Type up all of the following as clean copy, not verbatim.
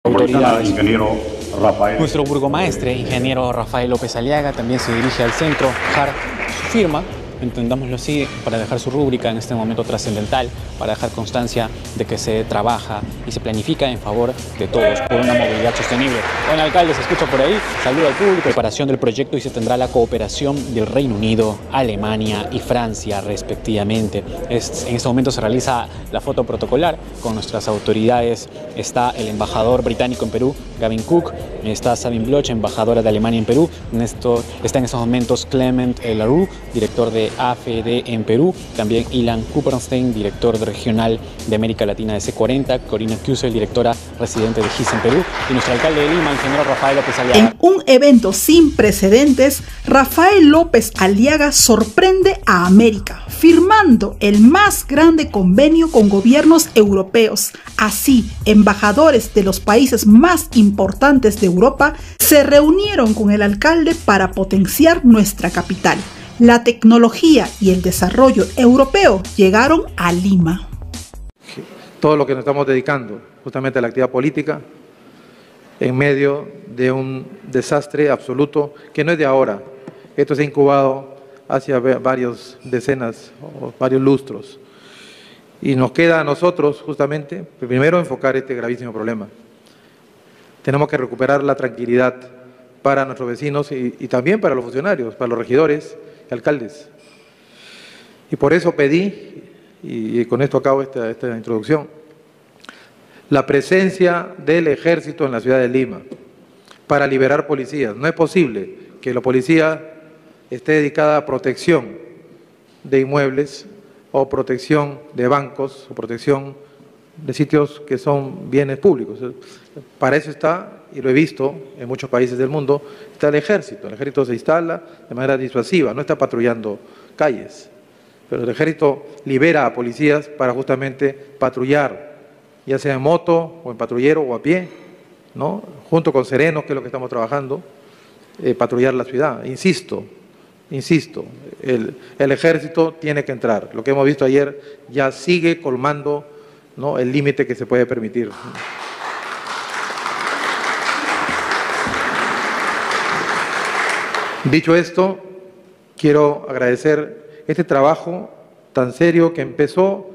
autoridades. Ingeniero Rafael. Nuestro burgomaestre, ingeniero Rafael López Aliaga, también se dirige al centro, dejar su firma, entendámoslo así, para dejar su rúbrica en este momento trascendental, para dejar constancia de que se trabaja y se planifica en favor de todos por una movilidad sostenible. Buen alcalde, se escucha por ahí, saludo al público. Preparación del proyecto y se tendrá la cooperación del Reino Unido, Alemania y Francia respectivamente. En este momento se realiza la foto protocolar con nuestras autoridades. Está el embajador británico en Perú, Gavin Cook, está Sabine Bloch, embajadora de Alemania en Perú. Está en estos momentos Clement Larue, director de AFD en Perú, también Ilan Kupperstein, director regional de América Latina de C40, Corina Kusel, directora residente de GIS en Perú, y nuestro alcalde de Lima, ingeniero Rafael López Aliaga. En un evento sin precedentes, Rafael López Aliaga sorprende a América, firmando el más grande convenio con gobiernos europeos. Así, embajadores de los países más importantes de Europa se reunieron con el alcalde para potenciar nuestra capital. La tecnología y el desarrollo europeo llegaron a Lima. Todo lo que nos estamos dedicando justamente a la actividad política en medio de un desastre absoluto que no es de ahora. Esto se ha incubado hace varias decenas o varios lustros. Y nos queda a nosotros justamente, primero, enfocar este gravísimo problema. Tenemos que recuperar la tranquilidad para nuestros vecinos y también para los funcionarios, para los regidores y alcaldes. Y por eso pedí, y con esto acabo esta introducción, la presencia del ejército en la ciudad de Lima para liberar policías. No es posible que la policía esté dedicada a protección de inmuebles o protección de bancos o protección de sitios que son bienes públicos. Para eso está, y lo he visto en muchos países del mundo, está el ejército. El ejército se instala de manera disuasiva, no está patrullando calles, pero el ejército libera a policías para justamente patrullar, ya sea en moto o en patrullero o a pie, ¿no? Junto con serenos, que es lo que estamos trabajando, patrullar la ciudad. Insisto, el ejército tiene que entrar. Lo que hemos visto ayer ya sigue colmando, ¿no?, el límite que se puede permitir. Dicho esto, quiero agradecer este trabajo tan serio que empezó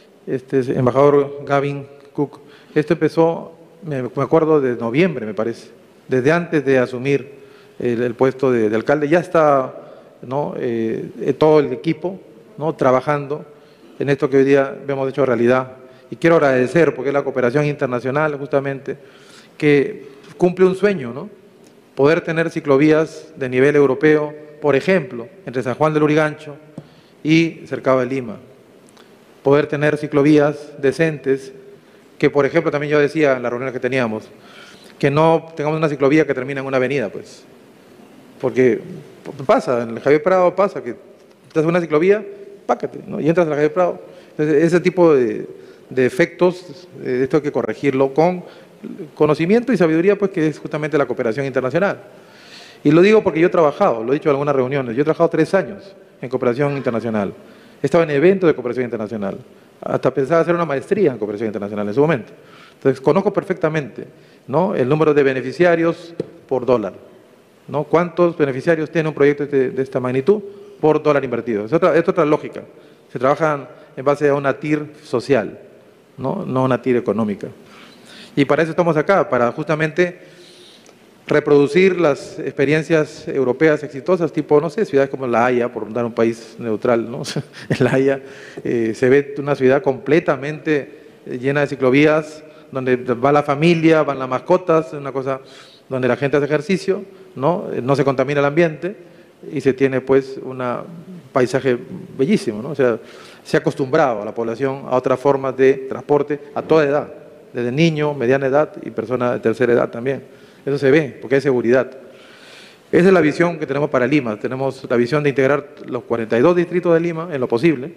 embajador Gavin Cook. Esto empezó, me acuerdo, de noviembre, me parece, desde antes de asumir el puesto de alcalde. Ya está, ¿no?, todo el equipo, ¿no?, trabajando en esto que hoy día hemos hecho realidad. Y quiero agradecer, porque es la cooperación internacional justamente, que cumple un sueño, ¿no? Poder tener ciclovías de nivel europeo, por ejemplo, entre San Juan del Lurigancho y Cercado de Lima. Poder tener ciclovías decentes, que por ejemplo también yo decía en las reuniones que teníamos, que no tengamos una ciclovía que termina en una avenida, pues. Porque pasa, en el Javier Prado pasa, que estás en una ciclovía, pácate, ¿no?, y entras en el Javier Prado. Entonces, ese tipo de efectos, esto hay que corregirlo con conocimiento y sabiduría, pues, que es justamente la cooperación internacional. Y lo digo porque yo he trabajado, lo he dicho en algunas reuniones, yo he trabajado 3 años en cooperación internacional. He estado en eventos de cooperación internacional, hasta pensaba hacer una maestría en cooperación internacional en su momento. Entonces, conozco perfectamente, ¿no?, el número de beneficiarios por dólar, ¿no? ¿Cuántos beneficiarios tiene un proyecto de esta magnitud por dólar invertido? Es otra lógica. Se trabajan en base a una TIR social, no una TIR económica. Y para eso estamos acá, para justamente reproducir las experiencias europeas exitosas, tipo, no sé, ciudades como La Haya, por dar un país neutral, ¿no? En La Haya se ve una ciudad completamente llena de ciclovías, donde va la familia, van las mascotas, una cosa donde la gente hace ejercicio, ¿no? No se contamina el ambiente y se tiene, pues, un paisaje bellísimo, ¿no? O sea, se ha acostumbrado a la población a otras formas de transporte a toda edad, desde niño, mediana edad y personas de tercera edad también. Eso se ve, porque hay seguridad. Esa es la visión que tenemos para Lima. Tenemos la visión de integrar los 42 distritos de Lima, en lo posible,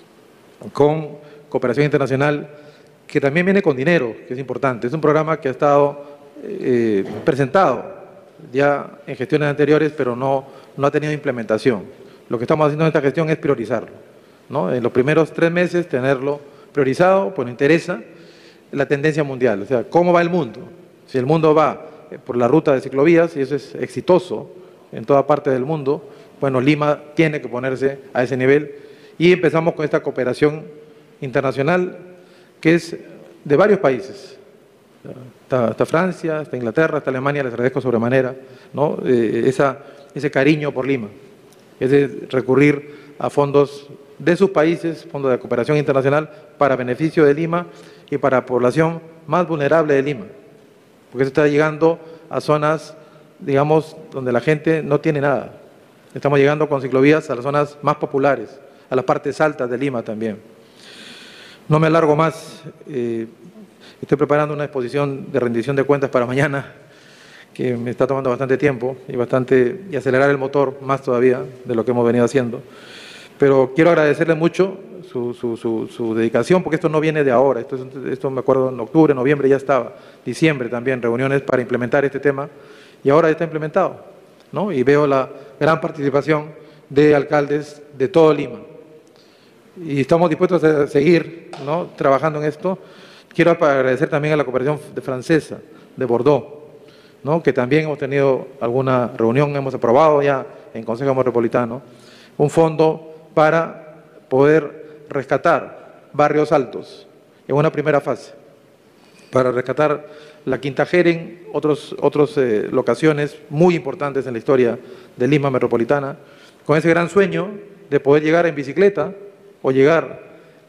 con cooperación internacional, que también viene con dinero, que es importante. Es un programa que ha estado presentado ya en gestiones anteriores, pero no ha tenido implementación. Lo que estamos haciendo en esta gestión es priorizarlo, ¿no? En los primeros 3 meses tenerlo priorizado, pues nos interesa la tendencia mundial, o sea, cómo va el mundo. Si el mundo va por la ruta de ciclovías, y eso es exitoso en toda parte del mundo, bueno, Lima tiene que ponerse a ese nivel, y empezamos con esta cooperación internacional que es de varios países. Está Francia, está Inglaterra, está Alemania, les agradezco sobremanera, ¿no? Ese cariño por Lima, es de recurrir a fondos de sus países, fondos de cooperación internacional, para beneficio de Lima y para la población más vulnerable de Lima, porque eso está llegando a zonas, digamos, donde la gente no tiene nada. Estamos llegando con ciclovías a las zonas más populares, a las partes altas de Lima también. No me alargo más, estoy preparando una exposición de rendición de cuentas para mañana, que me está tomando bastante tiempo y acelerar el motor más todavía de lo que hemos venido haciendo. Pero quiero agradecerle mucho su dedicación, porque esto no viene de ahora, esto me acuerdo en octubre, noviembre ya estaba, diciembre también, reuniones para implementar este tema, y ahora está implementado, ¿no? Y veo la gran participación de alcaldes de todo Lima. Y estamos dispuestos a seguir, ¿no?, trabajando en esto. Quiero agradecer también a la cooperación francesa de Bordeaux, ¿no?, que también hemos tenido alguna reunión, hemos aprobado ya en Consejo Metropolitano un fondo para poder rescatar barrios altos en una primera fase, para rescatar la Quinta Jeren, otras locaciones muy importantes en la historia de Lima Metropolitana, con ese gran sueño de poder llegar en bicicleta o llegar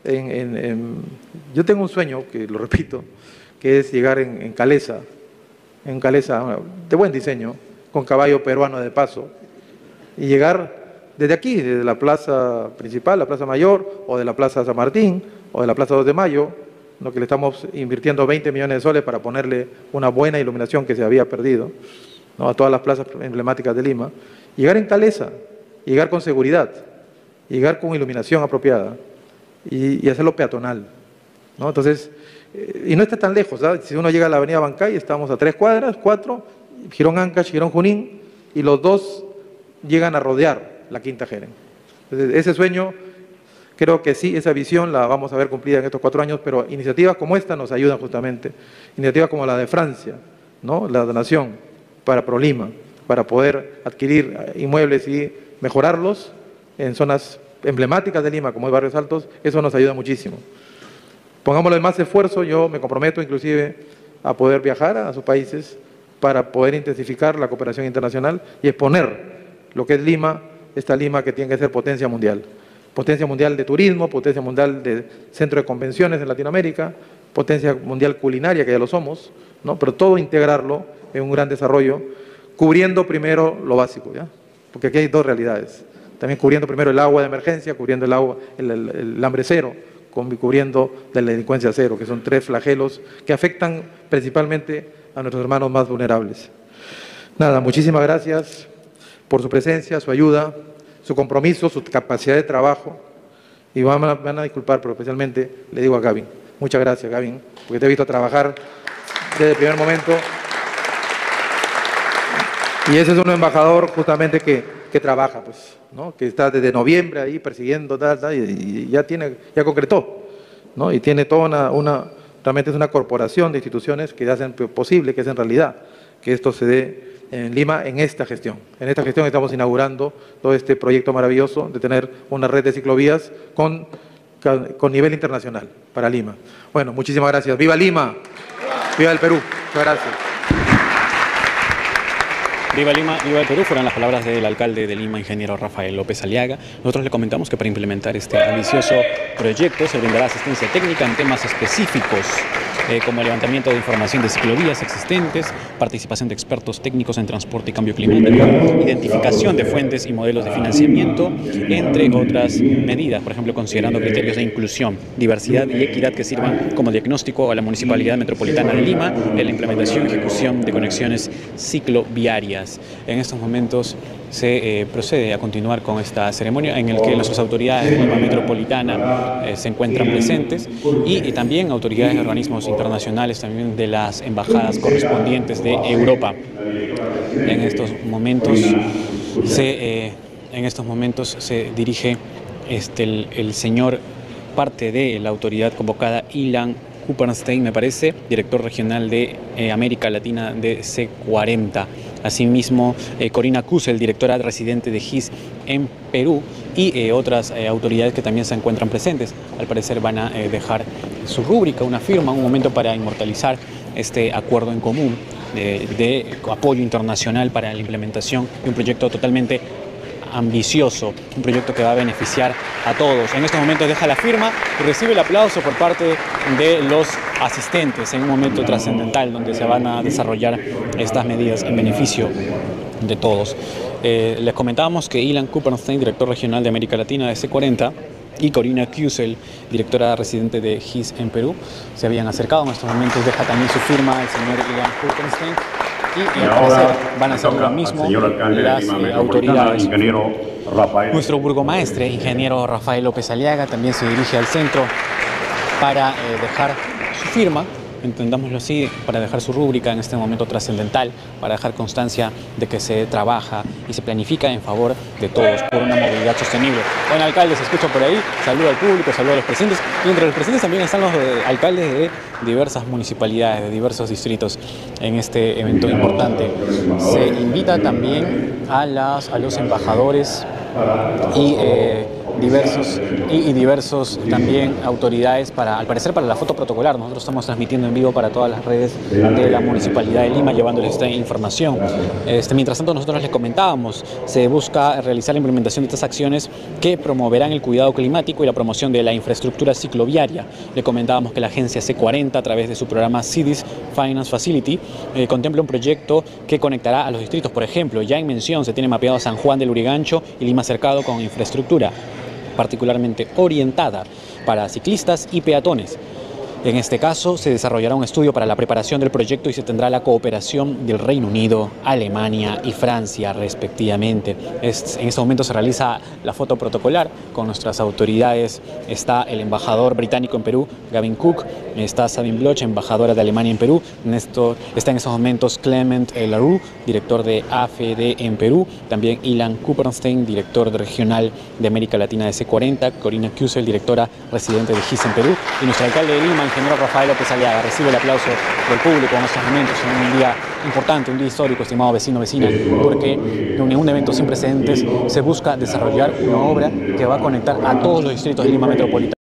yo tengo un sueño, que lo repito, que es llegar en calesa de buen diseño, con caballo peruano de paso, y llegar desde aquí, desde la plaza principal, la plaza Mayor, o de la plaza San Martín, o de la plaza 2 de Mayo, lo que le estamos invirtiendo 20 millones de soles para ponerle una buena iluminación que se había perdido, ¿no?, a todas las plazas emblemáticas de Lima. Llegar en calesa, llegar con seguridad, llegar con iluminación apropiada y hacerlo peatonal, ¿no? Entonces, y no está tan lejos, ¿sabes? Si uno llega a la avenida Bancay, estamos a 3 cuadras, 4, Girón Ancash, Girón Junín, y los dos llegan a rodear la Quinta Jeren. Entonces, ese sueño, creo que sí, esa visión la vamos a ver cumplida en estos 4 años, pero iniciativas como esta nos ayudan justamente, iniciativas como la de Francia, ¿no?, la donación para ProLima, para poder adquirir inmuebles y mejorarlos en zonas emblemáticas de Lima, como es Barrios Altos, eso nos ayuda muchísimo. Pongámosle más esfuerzo, yo me comprometo inclusive a poder viajar a sus países para poder intensificar la cooperación internacional y exponer lo que es Lima, esta Lima que tiene que ser potencia mundial de turismo, potencia mundial de centro de convenciones en Latinoamérica, potencia mundial culinaria, que ya lo somos, ¿no?, pero todo integrarlo en un gran desarrollo, cubriendo primero lo básico, ¿ya?, porque aquí hay dos realidades. También cubriendo primero el agua de emergencia, cubriendo el hambre cero, cubriendo de la delincuencia cero, que son 3 flagelos que afectan principalmente a nuestros hermanos más vulnerables. Nada, muchísimas gracias por su presencia, su ayuda, su compromiso, su capacidad de trabajo, y van a disculpar, pero especialmente le digo a Gavin, muchas gracias, Gavin, porque te he visto trabajar desde el primer momento, y ese es un embajador justamente que trabaja, pues, ¿no?, que está desde noviembre ahí persiguiendo, y ya concretó, ¿no?, y tiene toda realmente es una corporación de instituciones que hacen posible, que hacen realidad, que esto se dé en Lima en esta gestión. En esta gestión estamos inaugurando todo este proyecto maravilloso de tener una red de ciclovías con nivel internacional para Lima. Bueno, muchísimas gracias. ¡Viva Lima! ¡Viva el Perú! Muchas gracias. Viva Lima, viva el Perú, fueron las palabras del alcalde de Lima, ingeniero Rafael López Aliaga. Nosotros le comentamos que para implementar este ambicioso proyecto se brindará asistencia técnica en temas específicos, como el levantamiento de información de ciclovías existentes, participación de expertos técnicos en transporte y cambio climático, identificación de fuentes y modelos de financiamiento, entre otras medidas, por ejemplo, considerando criterios de inclusión, diversidad y equidad que sirvan como diagnóstico a la Municipalidad Metropolitana de Lima en la implementación y ejecución de conexiones cicloviarias. En estos momentos se procede a continuar con esta ceremonia en el que nuestras autoridades de Lima Metropolitana se encuentran presentes y también autoridades de organismos internacionales, también de las embajadas correspondientes de Europa. En estos momentos se dirige el señor, parte de la autoridad convocada, Ilan Kuppenstein, me parece, director regional de América Latina de C40. Asimismo, Corina Kusel, directora residente de GIS en Perú, y otras autoridades que también se encuentran presentes. Al parecer van a dejar su rúbrica, una firma, un momento para inmortalizar este acuerdo en común de apoyo internacional para la implementación de un proyecto totalmente ambicioso, un proyecto que va a beneficiar a todos. En estos momentos deja la firma y recibe el aplauso por parte de los asistentes en un momento trascendental donde se van a desarrollar estas medidas en beneficio de todos. Les comentábamos que Ilan Kuppenstein, director regional de América Latina de C40, y Corina Kusel, directora residente de GIS en Perú, se habían acercado. En estos momentos deja también su firma el señor Ilan Kuppenstein. Y al parecer van a hacer lo mismo las autoridades. Nuestro burgomaestre, ingeniero Rafael López Aliaga, también se dirige al centro para dejar su firma, entendámoslo así, para dejar su rúbrica en este momento trascendental, para dejar constancia de que se trabaja y se planifica en favor de todos por una movilidad sostenible. Buen alcalde, se escucha por ahí, saluda al público, saluda a los presentes, y entre los presentes también están los alcaldes de diversas municipalidades, de diversos distritos en este evento importante. Se invita también a los embajadores y diversos también autoridades al parecer para la foto protocolar. Nosotros estamos transmitiendo en vivo para todas las redes de la Municipalidad de Lima, llevándoles esta información. Mientras tanto, nosotros les comentábamos, se busca realizar la implementación de estas acciones que promoverán el cuidado climático y la promoción de la infraestructura cicloviaria. Le comentábamos que la agencia C40, a través de su programa Cities Finance Facility, contempla un proyecto que conectará a los distritos. Por ejemplo, ya en mención se tiene mapeado San Juan del Lurigancho y Lima Cercado con infraestructura particularmente orientada para ciclistas y peatones. En este caso, se desarrollará un estudio para la preparación del proyecto y se tendrá la cooperación del Reino Unido, Alemania y Francia, respectivamente. En este momento se realiza la foto protocolar con nuestras autoridades. Está el embajador británico en Perú, Gavin Cook, está Sabine Bloch, embajadora de Alemania en Perú. Está en estos momentos Clement Larue, director de AFD en Perú. También Ilan Kuppenstein, director regional de América Latina de C40. Corina Kusel, directora residente de GIS en Perú. Y nuestro alcalde de Lima, ingeniero Rafael López Aliaga, recibe el aplauso del público en estos momentos, en un día importante, un día histórico, estimado vecino, vecina, porque en un evento sin precedentes se busca desarrollar una obra que va a conectar a todos los distritos de Lima Metropolitana.